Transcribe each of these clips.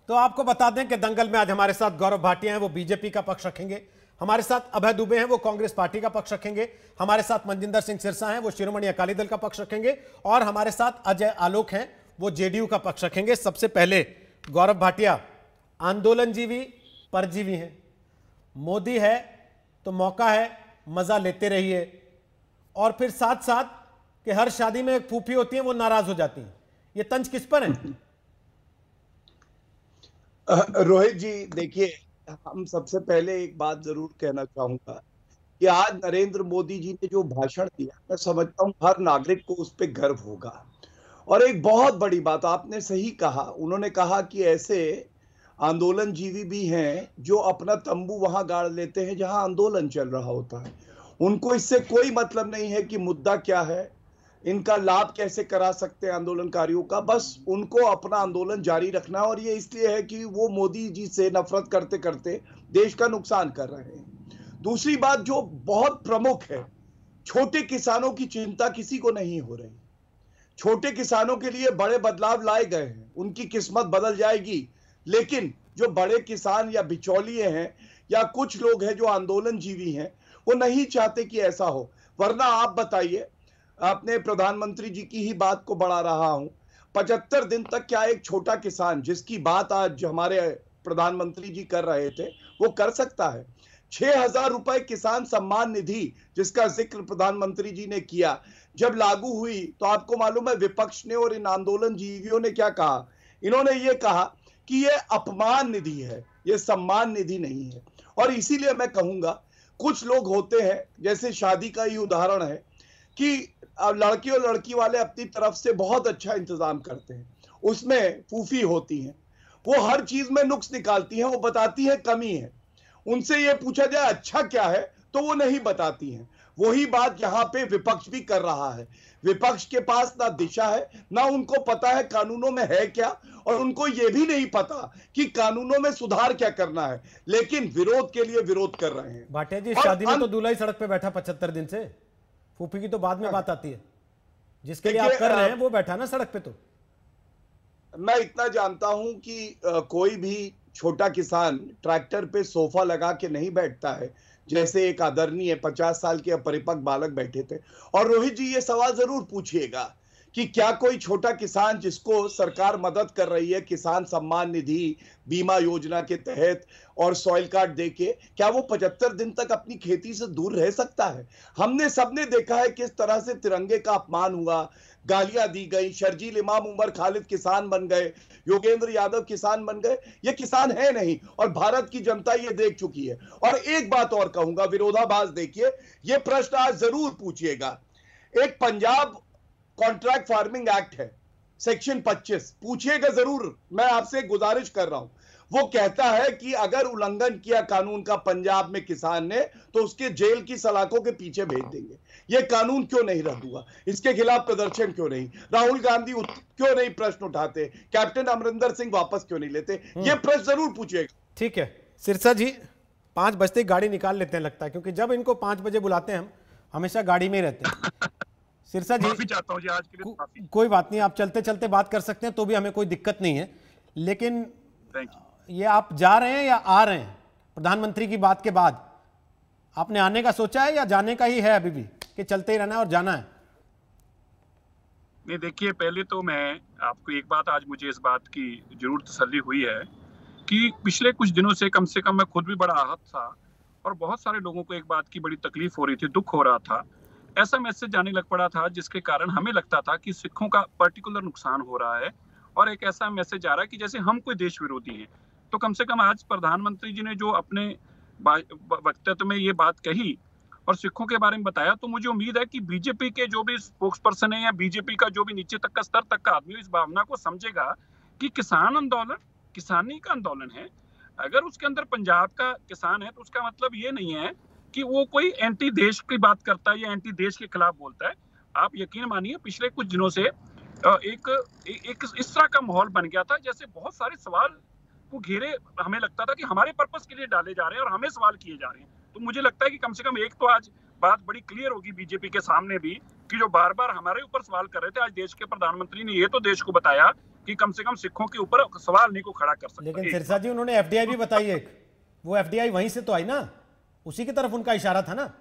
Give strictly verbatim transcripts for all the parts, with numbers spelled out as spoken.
तो आपको बता दें कि दंगल में आज हमारे साथ गौरव भाटिया हैं, वो बीजेपी का पक्ष रखेंगे। हमारे साथ अभय दुबे हैं, वो कांग्रेस पार्टी का पक्ष रखेंगे। हमारे साथ मनजिंदर सिंह सिरसा हैं, वो शिरोमणि अकाली दल का पक्ष रखेंगे। और हमारे साथ अजय आलोक हैं, वो जेडीयू का पक्ष रखेंगे। सबसे पहले गौरव भाटिया, आंदोलनजीवी परजीवी हैं, मोदी है तो मौका है, मजा लेते रहिए। और फिर साथ साथ कि हर शादी में एक फूफी होती है, वो नाराज हो जाती हैं। ये तंज किस पर है? रोहित जी, देखिए, हम सबसे पहले एक बात जरूर कहना चाहूंगा कि आज नरेंद्र मोदी जी ने जो भाषण दिया, मैं समझता हूं हर नागरिक को उस पर गर्व होगा। और एक बहुत बड़ी बात आपने सही कहा, उन्होंने कहा कि ऐसे आंदोलनजीवी भी हैं जो अपना तंबू वहां गाड़ लेते हैं जहां आंदोलन चल रहा होता है। उनको इससे कोई मतलब नहीं है कि मुद्दा क्या है, इनका लाभ कैसे करा सकते हैं आंदोलनकारियों का, बस उनको अपना आंदोलन जारी रखना है। और ये इसलिए है कि वो मोदी जी से नफरत करते करते देश का नुकसान कर रहे हैं। दूसरी बात जो बहुत प्रमुख है, छोटे किसानों की चिंता किसी को नहीं हो रही। छोटे किसानों के लिए बड़े बदलाव लाए गए हैं, उनकी किस्मत बदल जाएगी। लेकिन जो बड़े किसान या बिचौलिए हैं या कुछ लोग हैं जो आंदोलनजीवी हैं, वो नहीं चाहते कि ऐसा हो। वरना आप बताइए, आपने प्रधानमंत्री जी की ही बात को बढ़ा रहा हूं, पचहत्तर दिन तक क्या एक छोटा किसान, जिसकी बात आज हमारे प्रधानमंत्री जी कर रहे थे, वो कर सकता है? छह हजार रुपए किसान सम्मान निधि, जिसका जिक्र प्रधानमंत्री जी ने किया, जब लागू हुई तो आपको मालूम है विपक्ष ने और इन आंदोलनजीवियों ने क्या कहा? इन्होंने ये कहा कि ये अपमान निधि है, ये सम्मान निधि नहीं है। और इसीलिए मैं कहूंगा, कुछ लोग होते हैं, जैसे शादी का ही उदाहरण है कि लड़की और लड़की वाले अपनी तरफ से बहुत अच्छा इंतजाम करते हैं, उसमें फूफी होती हैं, वो हर चीज में नुक्स निकालती हैं, वो बताती है कमी है। उनसे ये पूछा जाए अच्छा क्या है तो वो नहीं बताती हैं। वही बात यहाँ पे विपक्ष भी कर रहा है। विपक्ष के पास ना दिशा है, ना उनको पता है कानूनों में है क्या, और उनको ये भी नहीं पता कि कानूनों में सुधार क्या करना है, लेकिन विरोध के लिए विरोध कर रहे हैं। भाटिया जी, शादी में तो दूल्हा ही सड़क पे बैठा पचहत्तर दिन से, फूफी की तो बाद में बात आती है। जिसके लिए आप कर रहे हैं वो बैठा ना सड़क पे। तो मैं इतना जानता हूं कि आ, कोई भी छोटा किसान ट्रैक्टर पे सोफा लगा के नहीं बैठता है, जैसे एक आदरणीय पचास साल के अपरिपक्व बालक बैठे थे। और रोहित जी, ये सवाल जरूर पूछिएगा कि क्या कोई छोटा किसान जिसको सरकार मदद कर रही है किसान सम्मान निधि, बीमा योजना के तहत और सॉइल कार्ड देके, क्या वो पचहत्तर दिन तक अपनी खेती से दूर रह सकता है? हमने सबने देखा है किस तरह से तिरंगे का अपमान हुआ, गालियां दी गई। शर्जील इमाम उमर खालिद किसान बन गए, योगेंद्र यादव किसान बन गए। ये किसान है नहीं, और भारत की जनता ये देख चुकी है। और एक बात और कहूंगा, विरोधाभास देखिए, ये प्रश्न आज जरूर पूछिएगा। एक पंजाब कॉन्ट्रैक्ट फार्मिंग एक्ट है, सेक्शन पच्चीस, पूछिएगा जरूर, मैं आपसे गुजारिश कर रहा हूं। वो कहता है कि अगर उल्लंघन किया कानून का पंजाब में किसान ने, तो उसके जेल की सलाखों के पीछे भेज देंगे। ये कानून क्यों नहीं रद्द हुआ? इसके खिलाफ प्रदर्शन क्यों नहीं? राहुल गांधी क्यों नहीं प्रश्न उठाते? कैप्टन अमरिंदर सिंह वापस क्यों नहीं लेते? ये प्रश्न जरूर पूछिएगा। ठीक है सिरसा जी, पांच बजते गाड़ी निकाल लेते हैं लगता है, क्योंकि जब इनको पांच बजे बुलाते हैं हम हमेशा गाड़ी में ही रहते हैं। सिरसा जी, चाहता हूं जी आज के लिए को, कोई बात नहीं, आप चलते चलते बात कर सकते हैं, तो भी हमें कोई दिक्कत नहीं है। लेकिन ये आप जा रहे हैं या आ रहे हैं प्रधानमंत्री की बात के बाद? आपने आने का सोचा है या जाने का ही है अभी भी, कि चलते ही रहना है और जाना है? नहीं, देखिए, पहले तो मैं आपको एक बात, आज मुझे इस बात की जरूर तसल्ली हुई है कि पिछले कुछ दिनों से कम से कम मैं खुद भी बड़ा आहत था, और बहुत सारे लोगों को एक बात की बड़ी तकलीफ हो रही थी, दुख हो रहा था। ऐसा मैसेज जाने लग पड़ा था जिसके कारण हमें लगता था कि सिखों का पर्टिकुलर नुकसान हो रहा है, और एक ऐसा मैसेज आ रहा है कि जैसे हम कोई देश विरोधी हैं। तो कम से कम आज प्रधानमंत्री जी ने जो अपने वक्तव्य में ये बात कही और सिखों के बारे में बताया, तो मुझे उम्मीद है कि बीजेपी के जो भी स्पोक्स पर्सन है या बीजेपी का जो भी नीचे तक का स्तर तक का आदमी इस भावना को समझेगा कि किसान आंदोलन किसानी का आंदोलन है। अगर उसके अंदर पंजाब का किसान है तो उसका मतलब ये नहीं है कि वो कोई एंटी देश की बात करता है या एंटी देश के खिलाफ बोलता है। आप यकीन मानिए, पिछले कुछ दिनों से एक, एक इस तरह का माहौल बन गया था जैसे बहुत सारे सवाल को घेरे, हमें लगता था कि हमारे पर्पस के लिए डाले जा रहे हैं और हमें सवाल किए जा रहे हैं। तो मुझे लगता है कि कम से कम एक तो आज बात बड़ी क्लियर होगी बीजेपी के सामने भी, कि जो बार बार हमारे ऊपर सवाल कर रहे थे, आज देश के प्रधानमंत्री ने ये तो देश को बताया कि कम से कम सिखों के ऊपर सवाल नहीं को खड़ा कर सकता। लेकिन सिरसा जी उन्होंने एफडीआई भी बताई एक, वो एफडीआई वहीं से तो आई ना, उसी की तरफ उनका इशारा था ना।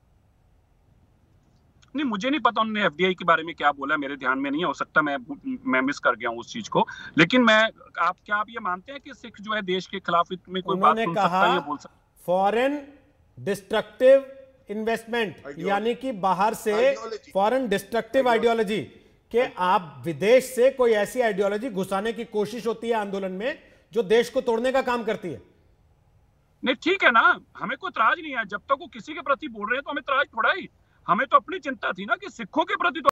नहीं, मुझे नहीं पता उन्होंने एफडीआई के बारे में क्या बोला, मेरे ध्यान में नहीं है, हो सकता मैं मैं मिस कर गया हूं उस चीज को। लेकिन मैं आप क्या आप ये मानते हैं कि सिख जो है देश के खिलाफ में कोई बात सुन सकता है या बोल सकता है? फॉरेन डिस्ट्रक्टिव इन्वेस्टमेंट, यानी कि बाहर से फॉरेन डिस्ट्रक्टिव आइडियोलॉजी के आप विदेश से कोई ऐसी आइडियोलॉजी घुसाने की कोशिश होती है आंदोलन में जो देश को तोड़ने का काम करती है। नहीं ठीक है ना, हमें कोई इतराज नहीं है, जब तक वो किसी के प्रति बोल रहे हैं तो हमें इतराज थोड़ा ही, हमें तो अपनी चिंता थी ना कि सिखों के प्रति तो